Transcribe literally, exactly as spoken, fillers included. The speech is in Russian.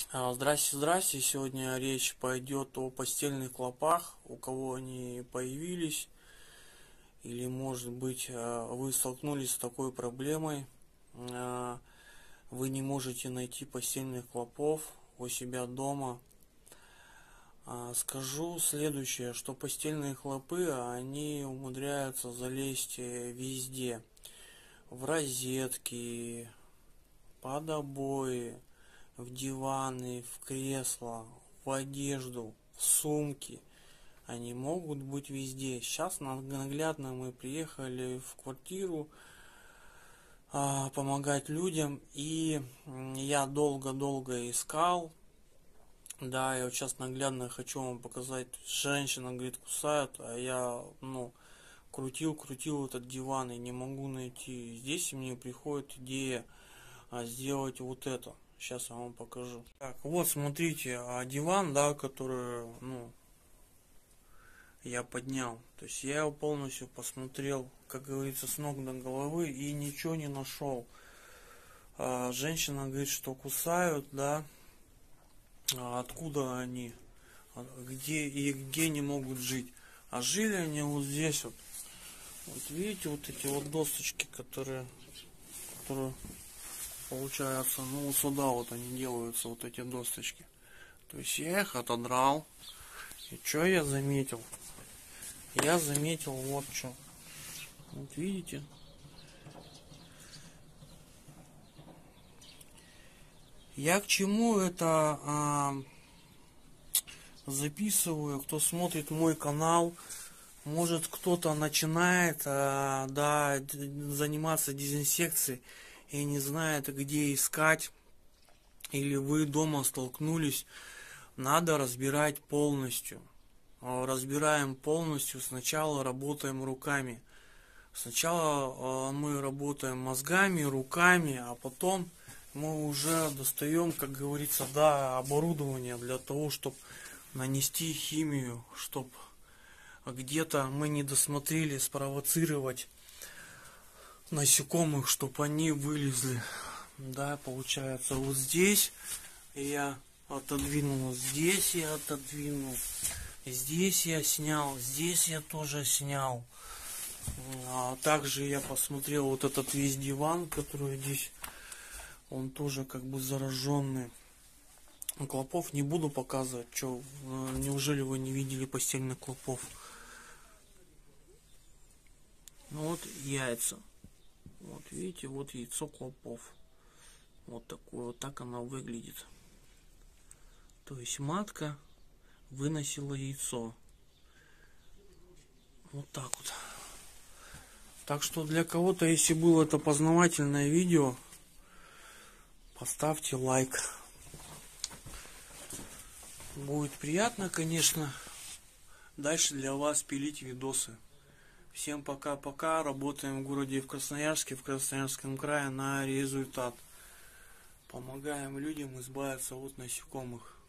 А, Здрасте, здрасте. Сегодня речь пойдет о постельных клопах, у кого они появились, или, может быть, а, вы столкнулись с такой проблемой. а, Вы не можете найти постельных клопов у себя дома. А, Скажу следующее, что постельные клопы, они умудряются залезть э, везде. В розетки, под обои, в диваны, в кресла, в одежду, в сумки. Они могут быть везде. Сейчас наглядно мы приехали в квартиру а, помогать людям, и я долго-долго искал. Да, я вот сейчас наглядно хочу вам показать. Женщина говорит, кусают, а я, ну, крутил, крутил этот диван и не могу найти. Здесь мне приходит идея а, сделать вот это. Сейчас я вам покажу. Так, вот смотрите, а диван, да, который, ну, я поднял. То есть я его полностью посмотрел, как говорится, с ног до головы и ничего не нашел. А, женщина говорит, что кусают, да. А откуда они? Где и где они могут жить? А жили они вот здесь вот. Вот видите, вот эти вот досточки, которые, которые получается, ну вот сюда вот они делаются, вот эти досточки. То есть я их отодрал. И что я заметил? Я заметил вот что. Вот видите? Я к чему это а, записываю? Кто смотрит мой канал, может кто-то начинает а, да, заниматься дезинсекцией и не знает, где искать, или вы дома столкнулись, надо разбирать полностью. Разбираем полностью, сначала работаем руками. Сначала мы работаем мозгами, руками, а потом мы уже достаем, как говорится, да, оборудование для того, чтобы нанести химию, чтобы где-то мы не досмотрели, спровоцировать насекомых, чтобы они вылезли. Да, получается, вот здесь я отодвинул, здесь я отодвинул, здесь я снял, здесь я тоже снял. А также я посмотрел вот этот весь диван, который здесь, он тоже как бы зараженный. Клопов не буду показывать, что, неужели вы не видели постельных клопов? Ну вот яйца. Вот видите, вот яйцо клопов. Вот такое, вот так она выглядит. То есть матка выносила яйцо. Вот так вот. Так что для кого-то, если было это познавательное видео, поставьте лайк. Будет приятно, конечно, дальше для вас пилить видосы. Всем пока-пока. Работаем в городе в Красноярске, в Красноярском крае на результат. Помогаем людям избавиться от насекомых.